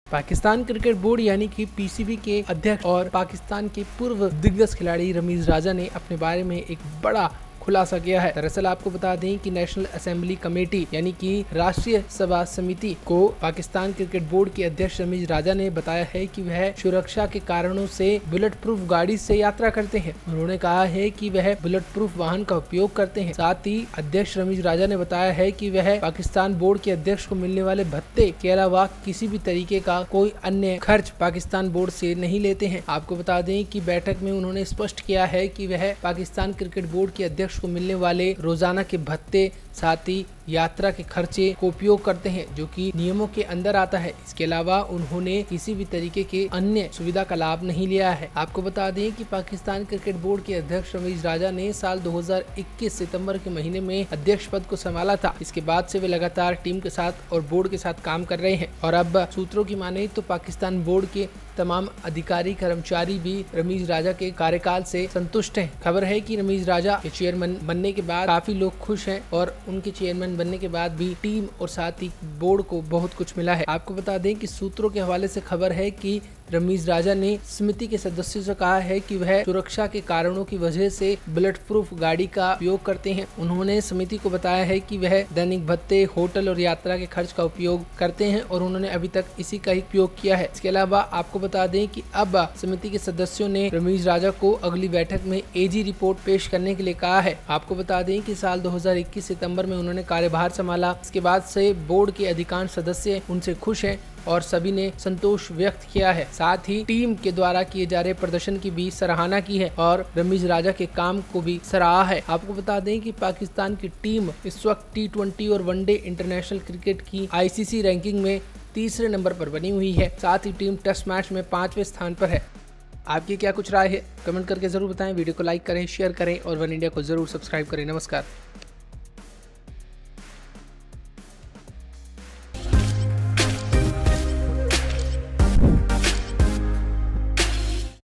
Pakistan cricket board यानी कि PCB के अध्यक्ष और पाकिस्तान के पूर्व दिग्गज खिलाड़ी रमीज राजा ने अपने बारे में एक बड़ा खुलासा किया है। दरअसल आपको बता दें कि नेशनल असेंबली कमेटी यानी कि राष्ट्रीय सभा समिति को पाकिस्तान क्रिकेट बोर्ड के अध्यक्ष रमीज राजा ने बताया है कि वह सुरक्षा के कारणों से बुलेट प्रूफ गाड़ी से यात्रा करते हैं। उन्होंने कहा है कि वह बुलेट प्रूफ वाहन का उपयोग करते हैं। साथ ही अध्यक्ष रमीज राजा ने बताया है कि वह पाकिस्तान बोर्ड के अध्यक्ष को मिलने वाले भत्ते के अलावा किसी भी तरीके का कोई अन्य खर्च पाकिस्तान बोर्ड से नहीं लेते हैं। आपको बता दें कि बैठक में उन्होंने स्पष्ट किया है कि वह पाकिस्तान क्रिकेट बोर्ड के अध्यक्ष को मिलने वाले रोजाना के भत्ते साथ ही यात्रा के खर्चे को उपयोग करते हैं, जो कि नियमों के अंदर आता है। इसके अलावा उन्होंने किसी भी तरीके के अन्य सुविधा का लाभ नहीं लिया है। आपको बता दें कि पाकिस्तान क्रिकेट बोर्ड के अध्यक्ष रमीज राजा ने साल 2021 सितंबर के महीने में अध्यक्ष पद को संभाला था। इसके बाद से वे लगातार टीम के साथ और बोर्ड के साथ काम कर रहे हैं और अब सूत्रों की माने तो पाकिस्तान बोर्ड के तमाम अधिकारी कर्मचारी भी रमीज राजा के कार्यकाल से संतुष्ट हैं। खबर है कि रमीज राजा के चेयरमैन बनने के बाद काफी लोग खुश हैं और उनके चेयरमैन बनने के बाद भी टीम और साथ ही बोर्ड को बहुत कुछ मिला है। आपको बता दें कि सूत्रों के हवाले से खबर है कि रमीज राजा ने समिति के सदस्यों से कहा है कि वह सुरक्षा के कारणों की वजह से बुलेट प्रूफ गाड़ी का उपयोग करते हैं। उन्होंने समिति को बताया है कि वह दैनिक भत्ते, होटल और यात्रा के खर्च का उपयोग करते हैं और उन्होंने अभी तक इसी का ही उपयोग किया है। इसके अलावा आपको बता दें कि अब समिति के सदस्यों ने रमीज राजा को अगली बैठक में एजी रिपोर्ट पेश करने के लिए कहा है। आपको बता दें कि साल 2021 सितंबर में उन्होंने कार्यभार संभाला। इसके बाद से बोर्ड के अधिकांश सदस्य उनसे खुश हैं और सभी ने संतोष व्यक्त किया है। साथ ही टीम के द्वारा किए जा रहे प्रदर्शन की भी सराहना की है और रमीज राजा के काम को भी सराहा है। आपको बता दें कि पाकिस्तान की टीम इस वक्त T20 और वनडे इंटरनेशनल क्रिकेट की ICC रैंकिंग में तीसरे नंबर पर बनी हुई है। साथ ही टीम टेस्ट मैच में 5वें स्थान पर है। आपकी क्या कुछ राय है, कमेंट करके जरूर बताएं। वीडियो को लाइक करें, शेयर करें और वन इंडिया को जरूर सब्सक्राइब करें। नमस्कार।